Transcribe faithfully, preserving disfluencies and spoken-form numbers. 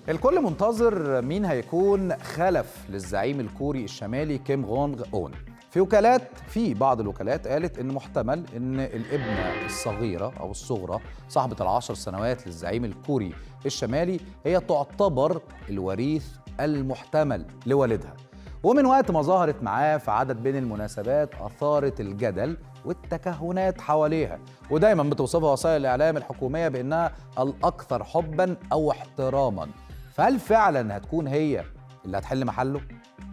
الكل منتظر مين هيكون خلف للزعيم الكوري الشمالي كيم جونج اون. في وكالات في بعض الوكالات قالت ان محتمل ان الابنه الصغيره او الصغرى صاحبه العشر سنوات للزعيم الكوري الشمالي هي تعتبر الوريث المحتمل لوالدها، ومن وقت ما ظهرت معاه في عدد من المناسبات اثارت الجدل والتكهنات حواليها، ودايما بتوصفها وسائل الاعلام الحكوميه بانها الاكثر حبا او احتراما. فهل فعلا هتكون هي اللي هتحل محله؟